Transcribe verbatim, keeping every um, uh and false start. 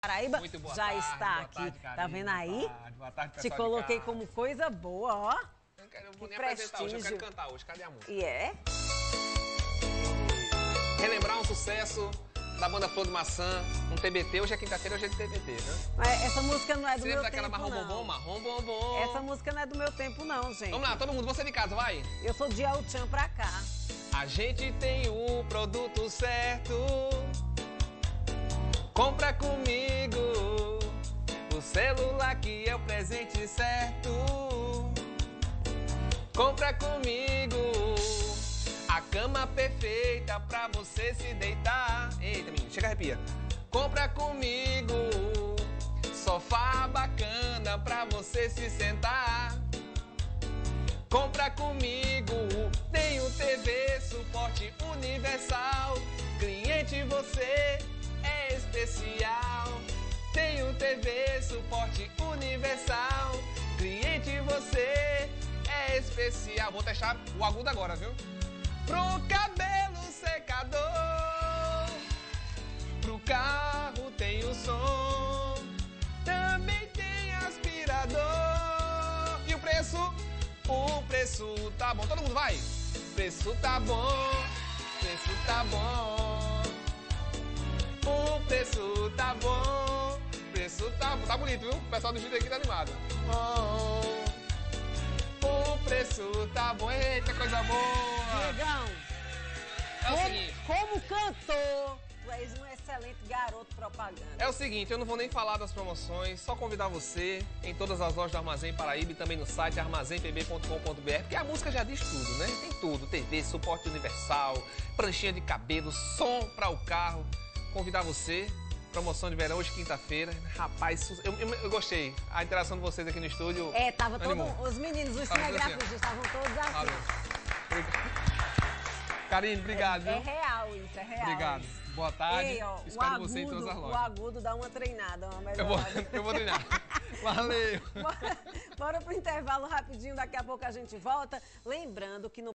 Paraíba Muito boa já tarde, está boa aqui. tarde, Karine, Tá vendo aí? Boa tarde, boa tarde, Te pessoal de coloquei casa. como coisa boa, ó. Eu não quero, eu vou Que nem apresentar hoje, eu quero prestígio. cantar hoje. Cadê a música? E é? Relembrar um sucesso da banda Flor de Maçã, um T B T. Hoje é quinta-feira, hoje é de T B T, né? Mas essa música não é do Você meu lembra daquela tempo, marrom não. bombom? Marrom bombom. Essa música não é do meu tempo, não, gente. Vamos lá, todo mundo, você de casa, vai. Eu sou de Altian pra cá. A gente tem o produto certo. Compra comigo o celular que é o presente certo. Compra comigo a cama perfeita pra você se deitar. Eita, menino, chega, arrepia. Compra comigo sofá bacana pra você se sentar. Compra comigo, tem o T V suporte universal. Cliente, você é especial. Tem o T V suporte universal. Cliente, você é especial. Vou testar o agudo agora, viu? Pro cabelo secador, pro carro tem o som, também tem aspirador. E o preço? O preço tá bom. Todo mundo vai? Preço tá bom, preço tá bom. O preço tá bom, preço tá bom. Tá bonito, viu? O pessoal do estúdio aqui tá animado. Oh, o preço tá bom. Eita, coisa boa. Diegão, É o como, seguinte. como cantor, tu és um excelente garoto propaganda. É o seguinte, eu não vou nem falar das promoções, só convidar você em todas as lojas do Armazém Paraíba e também no site armazém p b ponto com ponto b r, porque a música já diz tudo, né? Tem tudo, T V, suporte universal, pranchinha de cabelo, som para o carro. Convidar você, promoção de verão hoje, quinta-feira. Rapaz, eu, eu, eu gostei. A interação de vocês aqui no estúdio. É, tava todo, animou. os meninos, os Tava tudo assim, cinegrafistas, estavam todos assim. Valeu. Karine, obrigado, É viu? real isso, é real. Obrigado. isso. Boa tarde. Ei, ó, o Espero agudo, você em todas as o lojas. agudo dá uma treinada, uma Eu vou, melhorada. eu vou treinar. Valeu. Bora, bora pro intervalo rapidinho, daqui a pouco a gente volta. Lembrando que no